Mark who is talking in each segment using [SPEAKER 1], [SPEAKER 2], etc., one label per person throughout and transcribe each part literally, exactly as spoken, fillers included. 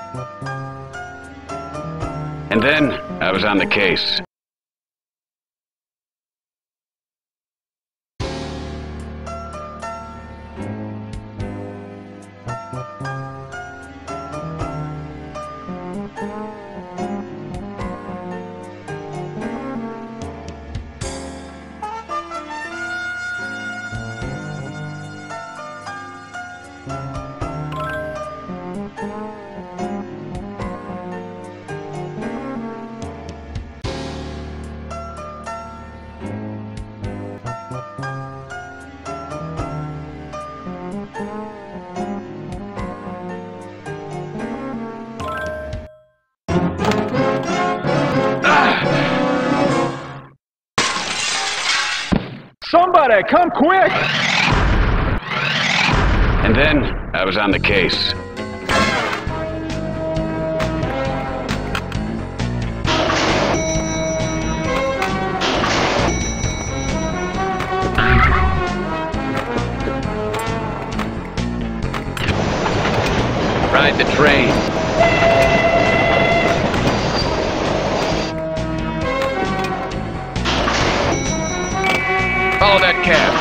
[SPEAKER 1] And then I was on the case.
[SPEAKER 2] Somebody, come quick!
[SPEAKER 1] And then I was on the case. Ride the train. Follow that cab.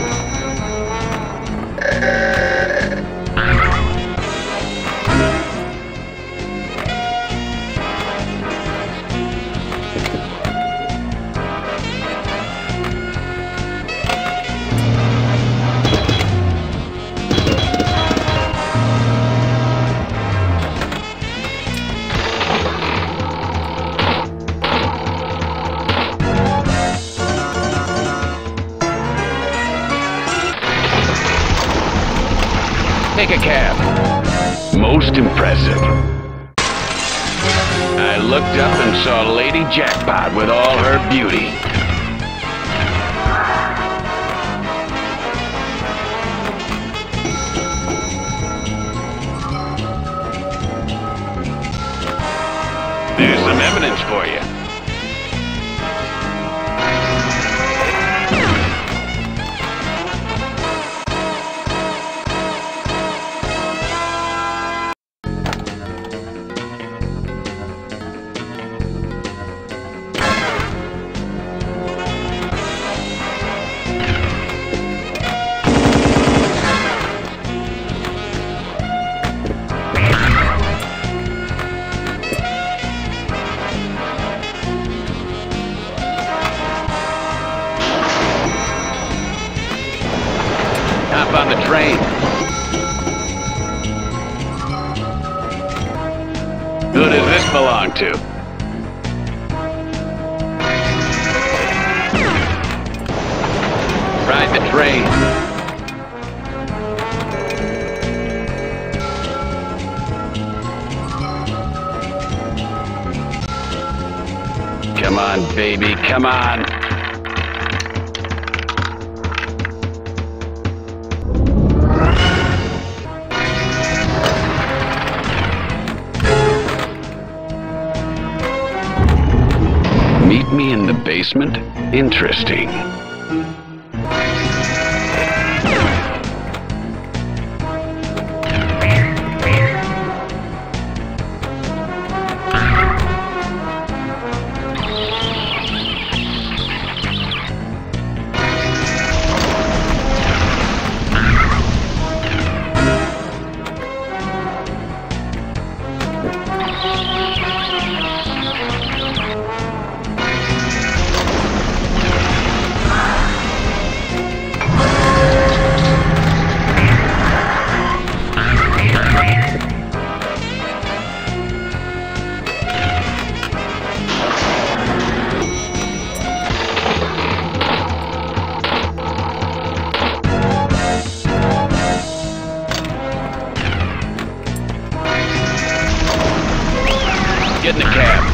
[SPEAKER 1] Take a cab. Most impressive. I looked up and saw Lady Jackpot with all her beauty. There's some evidence for you. On the train. Who does this belong to? Ride the train. Come on, baby, come on. Meet me in the basement? Interesting. Get in the cab.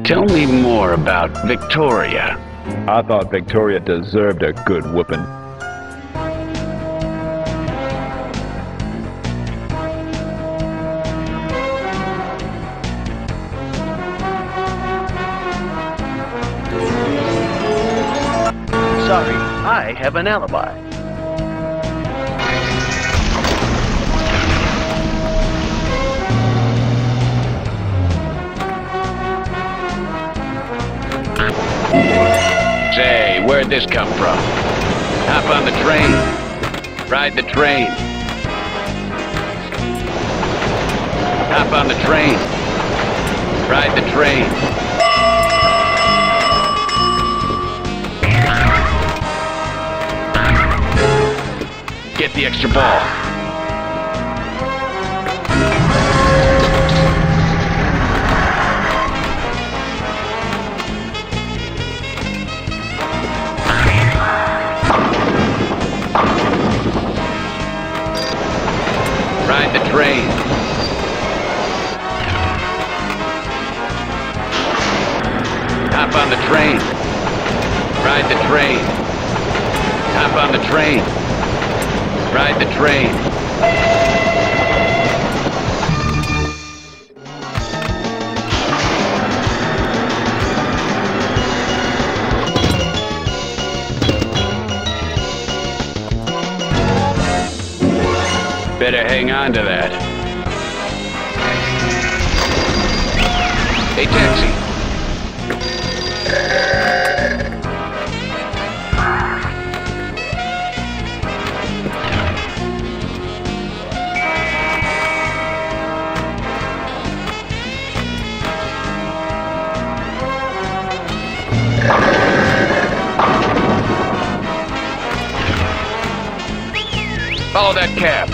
[SPEAKER 1] Tell me more about Victoria.
[SPEAKER 2] I thought Victoria deserved a good whooping.
[SPEAKER 3] Sorry, I have an alibi.
[SPEAKER 1] Say, where'd this come from? Hop on the train. Ride the train. Hop on the train. Ride the train. Get the extra ball. Ride the train. Hop on the train. Ride the train. Hop on the train. Ride the train. Better hang on to that. Hey, taxi. Follow that cab.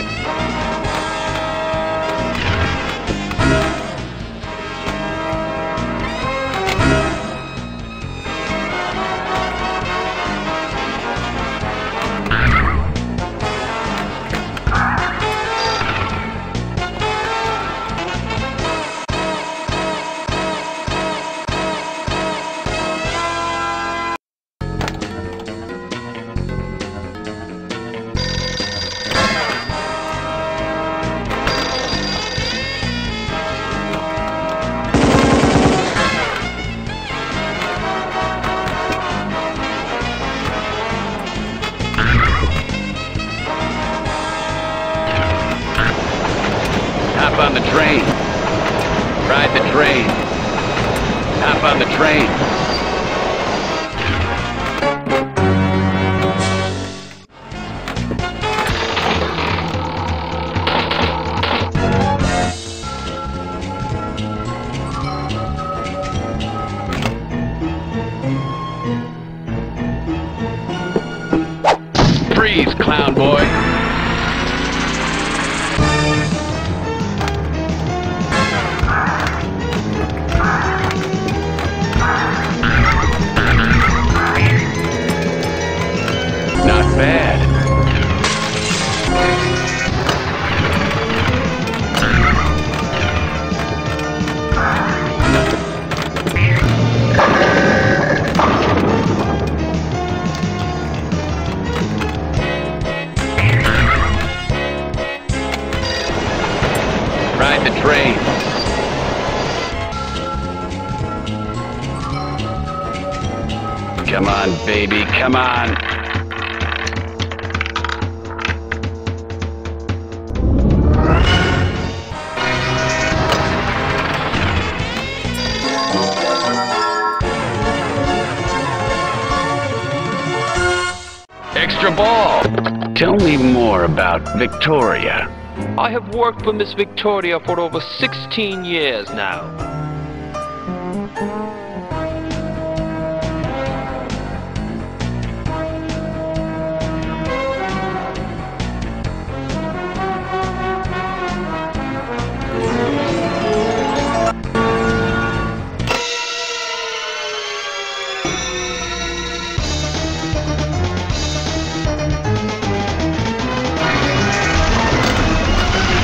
[SPEAKER 1] Hop on the train. Ride the train. Hop on the train. Freeze, clown boy. Bad. Ride the train. Come on, baby, come on. Extra ball. Tell me more about Victoria.
[SPEAKER 4] I have worked for Miss Victoria for over sixteen years now.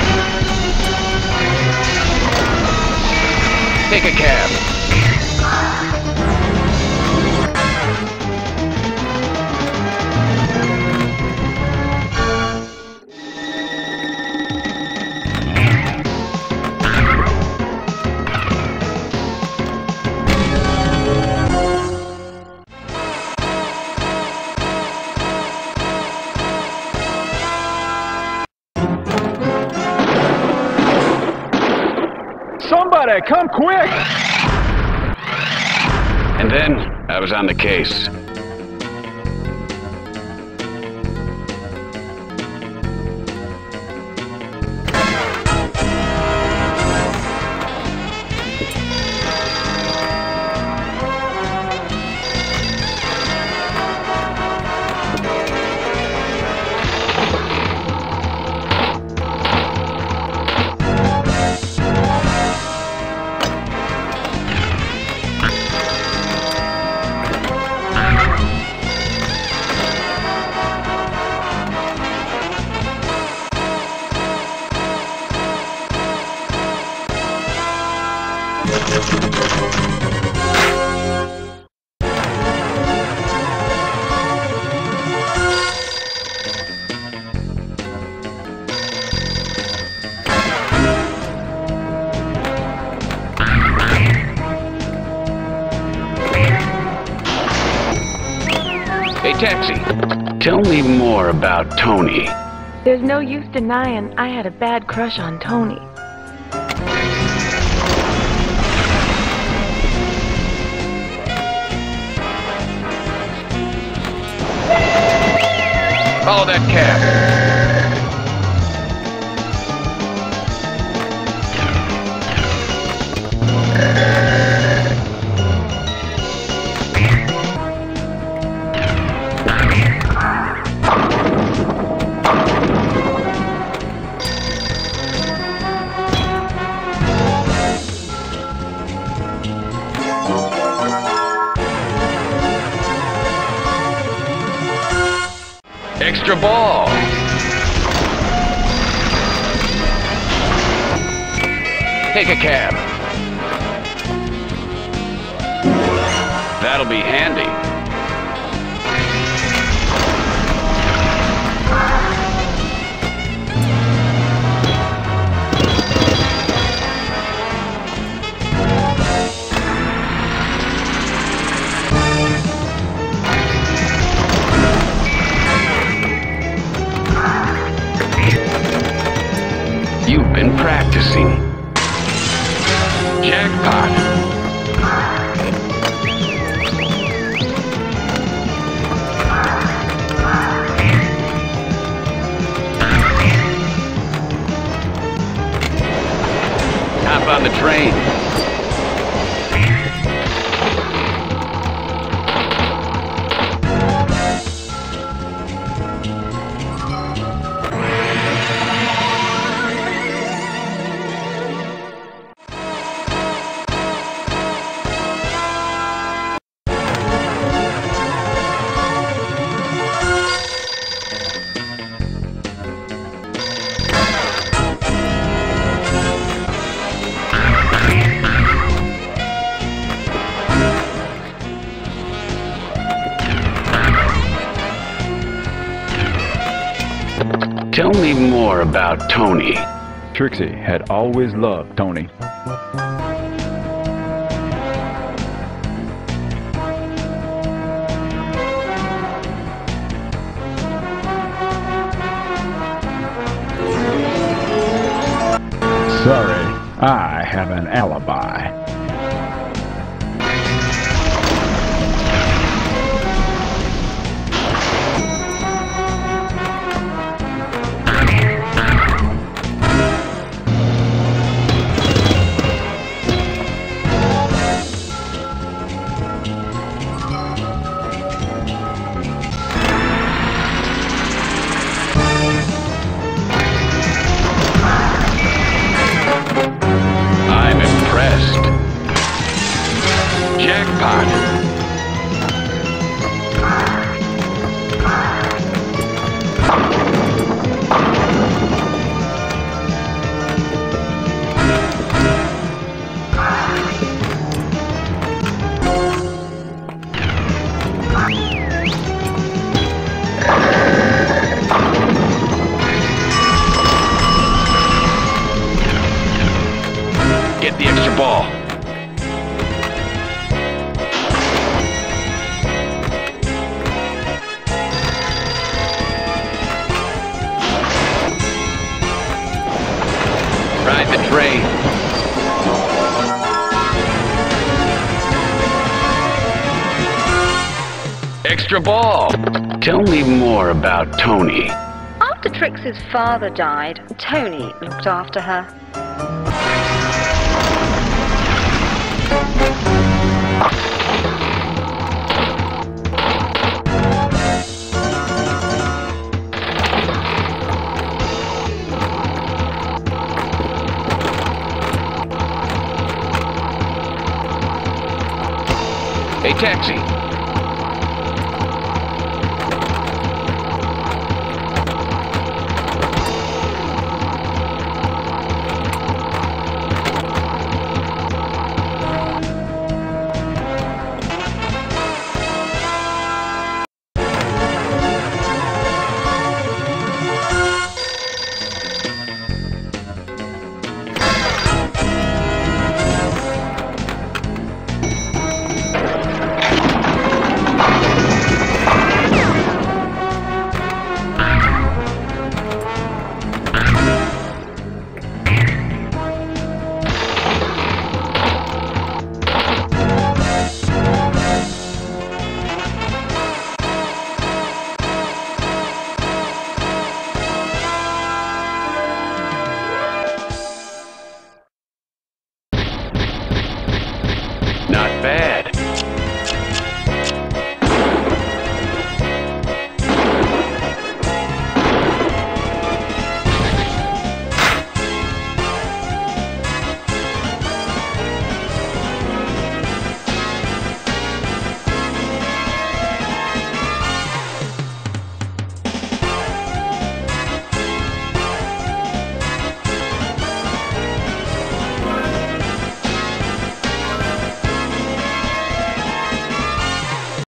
[SPEAKER 1] Take a cab.
[SPEAKER 2] Somebody, come quick!
[SPEAKER 1] And then I was on the case. Hey, taxi. Tell me more about Tony.
[SPEAKER 5] There's no use denying I had a bad crush on Tony.
[SPEAKER 1] Follow that cab. Extra ball. Take a cab. That'll be handy. You've been practicing. Jackpot. Hop on the train. Tell me more about Tony.
[SPEAKER 2] Trixie had always loved Tony. Sorry, I have an alibi.
[SPEAKER 1] Get the extra ball. Ride the train. extra ball. Tell me more about Tony.
[SPEAKER 6] After Trixie's father died, Tony looked after her.
[SPEAKER 1] Hey, taxi.